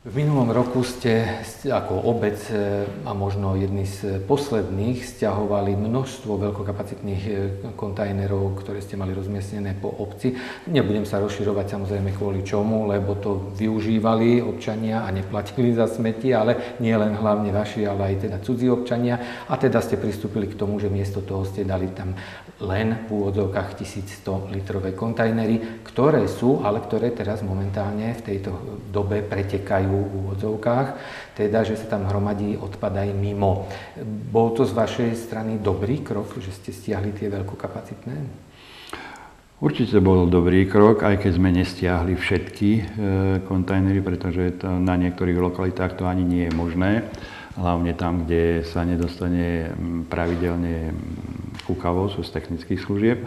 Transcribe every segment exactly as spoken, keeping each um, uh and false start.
V minulom roku ste ako obec a možno jedni z posledných sťahovali množstvo veľkokapacitných kontajnerov, ktoré ste mali rozmiestnené po obci. Nebudem sa rozširovať samozrejme kvôli čomu, lebo to využívali občania a neplatili za smeti, ale nie len hlavne vaši, ale aj teda cudzí občania. A teda ste pristúpili k tomu, že miesto toho ste dali tam len v úvodzovkách tisícsto litrové kontajnery, ktoré sú, ale ktoré teraz momentálne v tejto dobe pretekajú v úvodzovkách, teda, že sa tam hromadí odpad aj mimo. Bol to z vašej strany dobrý krok, že ste stiahli tie veľkokapacitné? Určite bol dobrý krok, aj keď sme nestiahli všetky e, kontajnery, pretože to na niektorých lokalitách to ani nie je možné. Hlavne tam, kde sa nedostane pravidelne kúkavoz z technických služieb.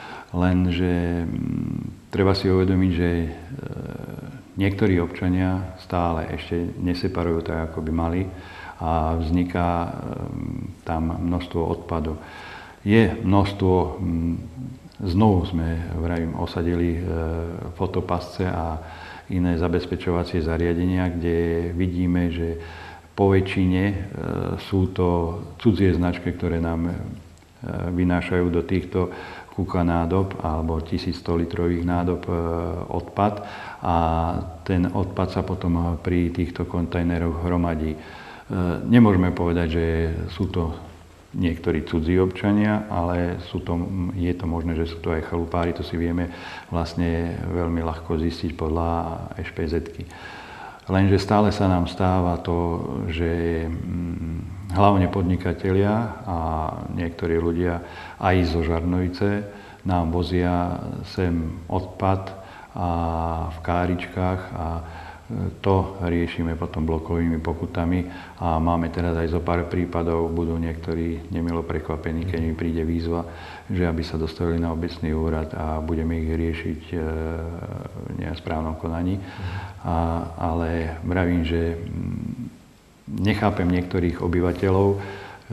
Lenže treba si uvedomiť, že e, niektorí občania stále ešte neseparujú tak, ako by mali a vzniká tam množstvo odpadov. Je množstvo, znovu sme, vravím, osadili fotopasce a iné zabezpečovacie zariadenia, kde vidíme, že po väčšine sú to cudzie značky, ktoré nám vynášajú do týchto kúka nádob alebo tisícsto litrových nádob odpad a ten odpad sa potom pri týchto kontajneroch hromadí. Nemôžeme povedať, že sú to niektorí cudzí občania, ale sú to, je to možné, že sú to aj chalupári, to si vieme vlastne veľmi ľahko zistiť podľa eš pé zetky. Lenže stále sa nám stáva to, že hlavne podnikatelia a niektorí ľudia aj zo Žarnovice nám vozia sem odpad a v káričkách a to riešime potom blokovými pokutami a máme teraz aj zo pár prípadov, budú niektorí nemilo prekvapení, keď mi príde výzva, že aby sa dostavili na obecný úrad a budeme ich riešiť v nesprávnom konaní. A, ale vravím, že nechápem niektorých obyvateľov, e,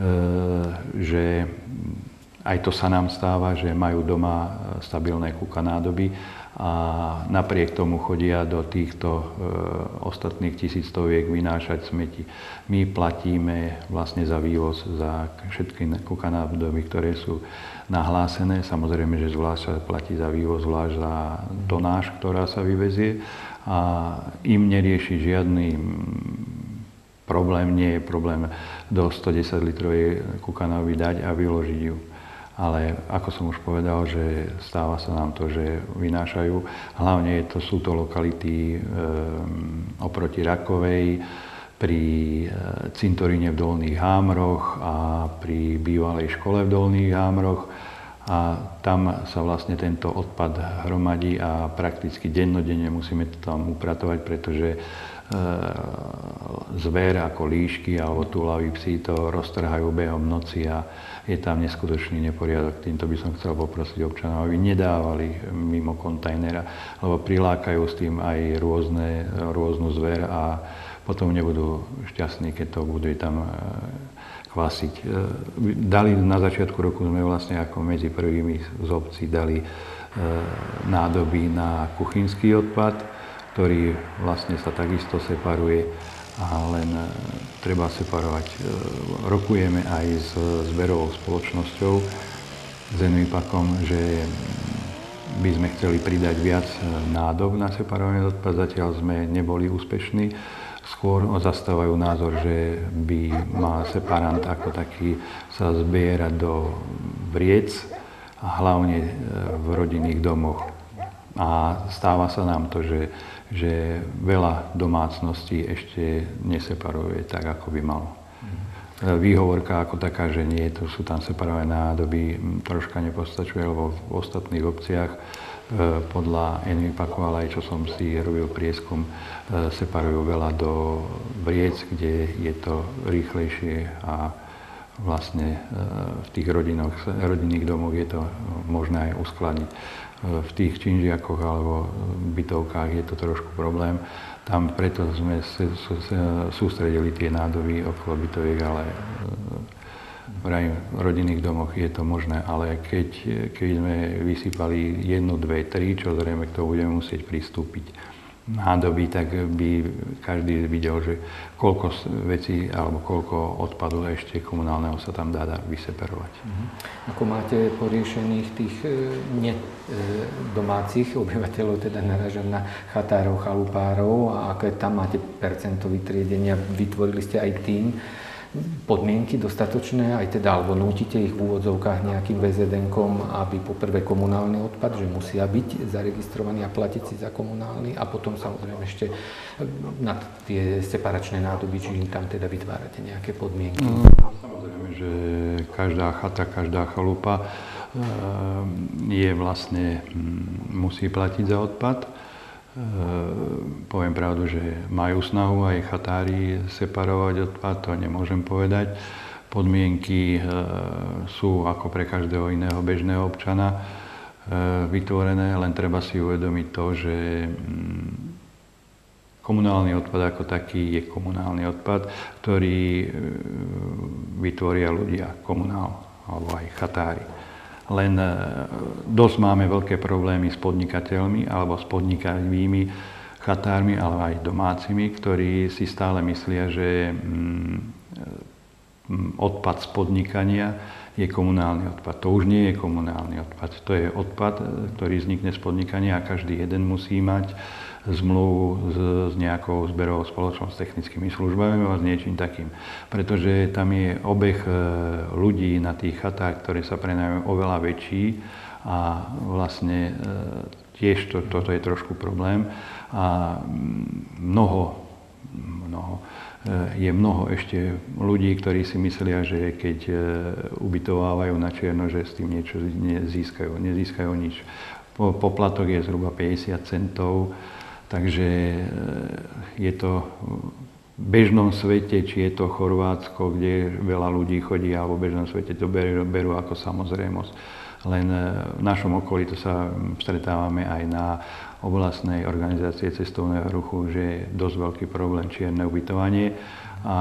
že aj to sa nám stáva, že majú doma stabilné kúka nádoby a napriek tomu chodia do týchto e, ostatných tisícstoviek vynášať smeti. My platíme vlastne za vývoz, za všetky kúka nádoby, ktoré sú nahlásené. Samozrejme, že zvlášť sa platí za vývoz, zvlášť za tonáž, ktorá sa vyvezie. A im nerieši žiadny problém, nie je problém do stodesať litrovej kúkanovy dať a vyložiť ju. Ale ako som už povedal, že stáva sa nám to, že vynášajú. Hlavne to, sú to lokality e, oproti Rakovej, pri e, cintoríne v Dolných Hámroch a pri bývalej škole v Dolných Hámroch. A tam sa vlastne tento odpad hromadí a prakticky dennodenne musíme to tam upratovať, pretože e, zver ako líšky alebo túlaví psi to roztrhajú behom noci a je tam neskutočný neporiadok. Týmto by som chcel poprosiť občanov, aby nedávali mimo kontajnera, lebo prilákajú s tým aj rôzne, rôznu zver a potom nebudú šťastní, keď to bude tam kvasiť. Dali na začiatku roku sme vlastne ako medzi prvými z obcí dali nádoby na kuchynský odpad, ktorý vlastne sa takisto separuje a len treba separovať. Rokujeme aj s zberovou spoločnosťou, s Envipakom, že by sme chceli pridať viac nádob na separovaný odpad, zatiaľ sme neboli úspešní. Skôr zastávajú názor, že by mal separant ako taký sa zbierať do vriec, a hlavne v rodinných domoch. A stáva sa nám to, že, že veľa domácností ešte neseparuje tak, ako by malo. Výhovorka ako taká, že nie, to sú tam separované nádoby, troška nepostačuje, lebo v ostatných obciach podľa Envipaku, ale aj čo som si robil prieskum, separujú veľa do vriec, kde je to rýchlejšie a vlastne v tých rodinoch, rodinných domoch je to možné aj uskladniť. V tých činžiakoch alebo bytovkách je to trošku problém. Tam preto sme sústredili tie nádoby okolo bytoviek, ale v rodinných domoch je to možné, ale keď, keď sme vysypali jednu, dve, tri, čo zrejme k tomu budeme musieť pristúpiť, nádoby, tak by každý videl, že koľko vecí alebo koľko odpadu ešte komunálneho sa tam dá, dá vyseparovať. Uh-huh. Ako máte poriešených tých ne domácich obyvateľov, teda naražam na chatárov, chalupárov, a aké tam máte percento vytriedenia? Vytvorili ste aj tým podmienky dostatočné, aj teda, alebo nútite ich v úvodzovkách nejakým vé zet enkom, aby poprvé komunálny odpad, že musia byť zaregistrovaní a platiť si za komunálny, a potom samozrejme ešte na tie separačné nádoby, či im tam teda vytvárate nejaké podmienky? No, samozrejme, že každá chata, každá chalupa je vlastne, musí platiť za odpad. Poviem pravdu, že majú snahu aj chatári separovať odpad, to nemôžem povedať. Podmienky sú ako pre každého iného bežného občana vytvorené, len treba si uvedomiť to, že komunálny odpad ako taký je komunálny odpad, ktorý vytvoria ľudia, komunál alebo aj chatári. Len dosť máme veľké problémy s podnikateľmi alebo s podnikavými chatármi, ale aj domácimi, ktorí si stále myslia, že odpad z podnikania je komunálny odpad. To už nie je komunálny odpad. To je odpad, ktorý vznikne z podnikania, a každý jeden musí mať zmluvu s, s nejakou zberovou spoločnosťou, s technickými službami a s niečím takým. Pretože tam je obeh ľudí na tých chatách, ktoré sa prenajú, oveľa väčší, a vlastne tiež to, toto je trošku problém. A mnoho, mnoho, je mnoho ešte ľudí, ktorí si myslia, že keď ubytovávajú na čierno, že s tým niečo nezískajú. Nezískajú nič. Poplatok je zhruba päťdesiat centov, takže je to v bežnom svete, či je to Chorvátsko, kde veľa ľudí chodí, alebo v bežnom svete to berú, berú ako samozrejmosť. Len v našom okolí to sa stretávame aj na oblastnej organizácie cestovného ruchu, že je dosť veľký problém čierne ubytovanie. A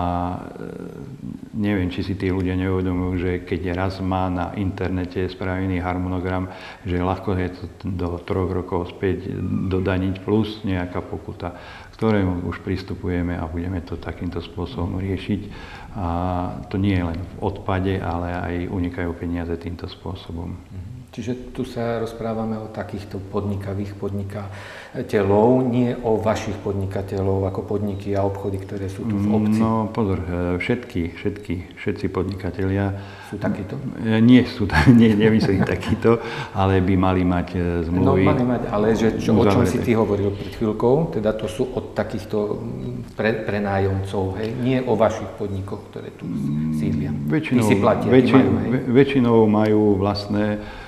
neviem, či si tí ľudia neuvedomujú, že keď raz má na internete spravený harmonogram, že ľahko je to do troch rokov späť dodaniť, plus nejaká pokuta, ktorému už pristupujeme a budeme to takýmto spôsobom riešiť. A to nie je len v odpade, ale aj unikajú peniaze týmto spôsobom. Čiže tu sa rozprávame o takýchto podnikavých podnikateľov, nie o vašich podnikateľov ako podniky a obchody, ktoré sú tu v obci. No pozor, všetky, všetky, všetci podnikatelia sú takíto? Nie sú, nie, nemyslím takíto, ale by mali mať zmluvy. No mali mať, ale že, čo, o čom si ty hovoril pred chvíľkou, teda to sú od takýchto pre, prenájomcov, hej? Nie o vašich podnikoch, ktoré tu sídlia. Väčšinou, si platia, väčši, majú, hej? väčšinou majú vlastné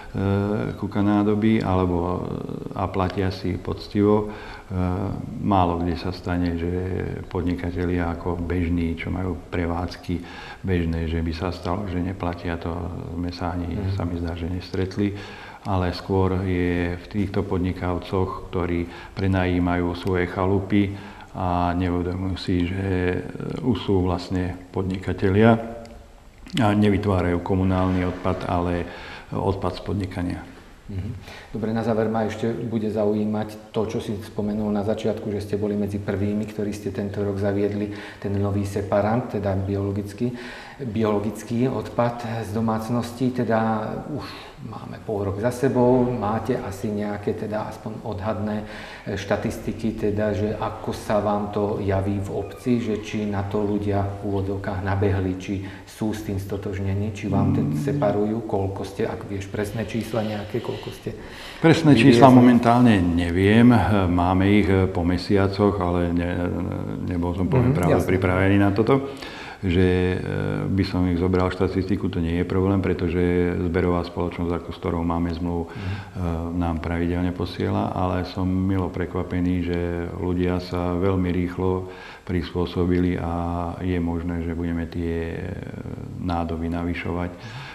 kúka nádoby, alebo a platia si poctivo. Málo kde sa stane, že podnikatelia ako bežní, čo majú prevádzky bežné, že by sa stalo, že neplatia, to sme sa ani, mm. sa mi zdá, že nestretli. Ale skôr je v týchto podnikavcoch, ktorí prenajímajú svoje chalupy a neuvedomujú si, že už sú vlastne podnikatelia a nevytvárajú komunálny odpad, ale odpad z podnikania. Dobre, na záver ma ešte bude zaujímať to, čo si spomenul na začiatku, že ste boli medzi prvými, ktorí ste tento rok zaviedli ten nový separant, teda biologický, biologický odpad z domácností, teda už máme pol rok za sebou, máte asi nejaké teda aspoň odhadné štatistiky, teda, že ako sa vám to javí v obci, že či na to ľudia v úvodzovkách nabehli, či sú s tým stotožnení, či vám ten separujú, koľko ste, ak vieš presné čísla nejaké, koľko ste... Presné čísla momentálne neviem, máme ich po mesiacoch, ale ne, nebol som poviem mm, práve jasne. pripravený na toto. Že by som ich zobral štatistiku, to nie je problém, pretože zberová spoločnosť, ako s ktorou máme zmluvu, mm. nám pravidelne posiela, ale som milo prekvapený, že ľudia sa veľmi rýchlo prispôsobili a je možné, že budeme tie nádoby navyšovať,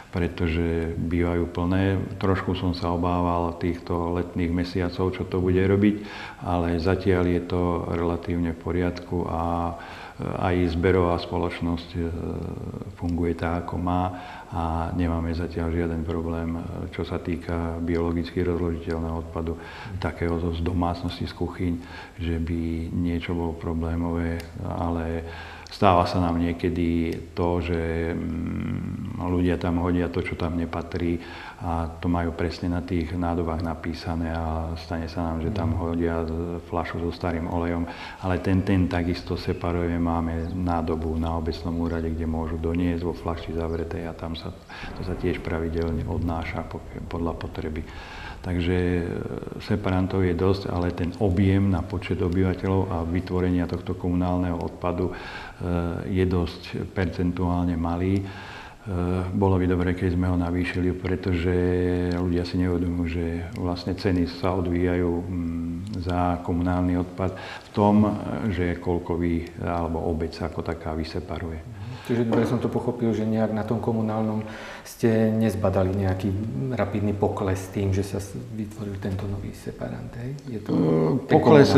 pretože bývajú plné. Trošku som sa obával týchto letných mesiacov, čo to bude robiť, ale zatiaľ je to relatívne v poriadku a aj zberová spoločnosť funguje tak, ako má a nemáme zatiaľ žiaden problém, čo sa týka biologicky rozložiteľného odpadu, takého z domácnosti, z kuchyň, že by niečo bolo problémové, ale stáva sa nám niekedy to, že ľudia tam hodia to, čo tam nepatrí a to majú presne na tých nádobách napísané a stane sa nám, že tam hodia fľašu so starým olejom, ale ten, ten takisto separujeme, máme nádobu na obecnom úrade, kde môžu doniesť vo fľaši zavretej a tam sa, to sa tiež pravidelne odnáša podľa potreby. Takže separantov je dosť, ale ten objem na počet obyvateľov a vytvorenia tohto komunálneho odpadu je dosť percentuálne malý. Bolo by dobre, keď sme ho navýšili, pretože ľudia si neuvedomujú, že vlastne ceny sa odvíjajú za komunálny odpad v tom, že koľko vy, alebo obec ako taká vyseparuje. Čiže dobre som to pochopil, že nejak na tom komunálnom ste nezbadali nejaký rapidný pokles tým, že sa vytvoril tento nový separant, hej? Je to pokles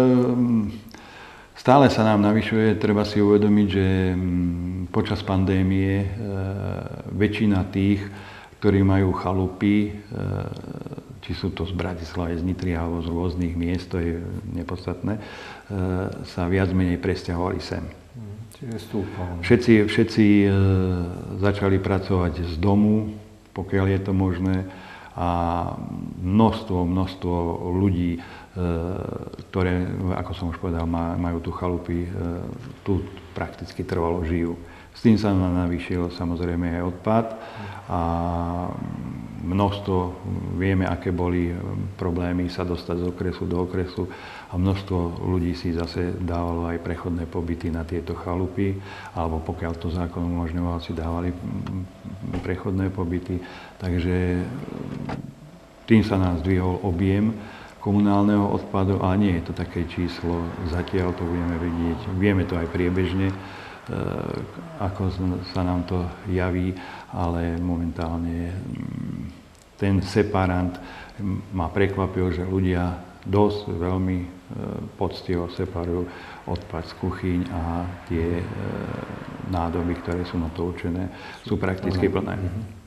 stále sa nám navyšuje. Treba si uvedomiť, že počas pandémie väčšina tých, ktorí majú chalupy, či sú to z Bratislavy, z Nitry alebo z rôznych miest, to je nepodstatné, sa viac menej presťahovali sem. Všetci, všetci e, začali pracovať z domu, pokiaľ je to možné, a množstvo, množstvo ľudí, e, ktoré, ako som už povedal, má, majú tu chalupy, e, tu prakticky trvalo žijú. S tým sa navýšil samozrejme aj odpad a množstvo, vieme, aké boli problémy sa dostať z okresu do okresu a množstvo ľudí si zase dávalo aj prechodné pobyty na tieto chalupy, alebo pokiaľ to zákon umožňoval, si dávali prechodné pobyty. Takže tým sa nám zdvihol objem komunálneho odpadu, ale nie je to také číslo, zatiaľ to budeme vidieť, vieme to aj priebežne, ako sa nám to javí, ale momentálne ten separant ma prekvapil, že ľudia dosť veľmi poctivo separujú odpad z kuchyň a tie nádoby, ktoré sú na to určené, sú prakticky plné.